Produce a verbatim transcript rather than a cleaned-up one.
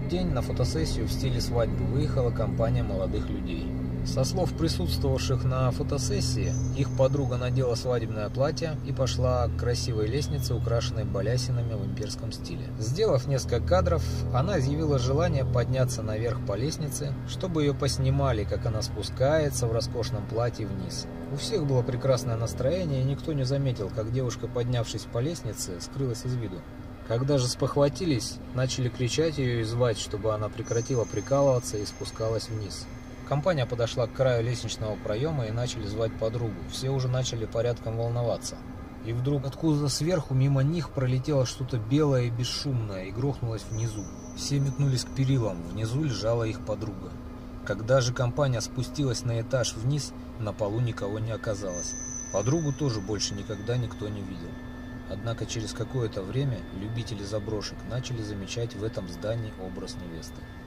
тот день на фотосессию в стиле свадьбы выехала компания молодых людей. Со слов присутствовавших на фотосессии, их подруга надела свадебное платье и пошла к красивой лестнице, украшенной балясинами в имперском стиле. Сделав несколько кадров, она изъявила желание подняться наверх по лестнице, чтобы ее поснимали, как она спускается в роскошном платье вниз. У всех было прекрасное настроение, и никто не заметил, как девушка, поднявшись по лестнице, скрылась из виду. Когда же спохватились, начали кричать ее и звать, чтобы она прекратила прикалываться и спускалась вниз. Компания подошла к краю лестничного проема и начали звать подругу. Все уже начали порядком волноваться. И вдруг откуда-то сверху мимо них пролетело что-то белое и бесшумное и грохнулось внизу. Все метнулись к перилам, внизу лежала их подруга. Когда же компания спустилась на этаж вниз, на полу никого не оказалось. Подругу тоже больше никогда никто не видел. Однако через какое-то время любители заброшек начали замечать в этом здании образ невесты.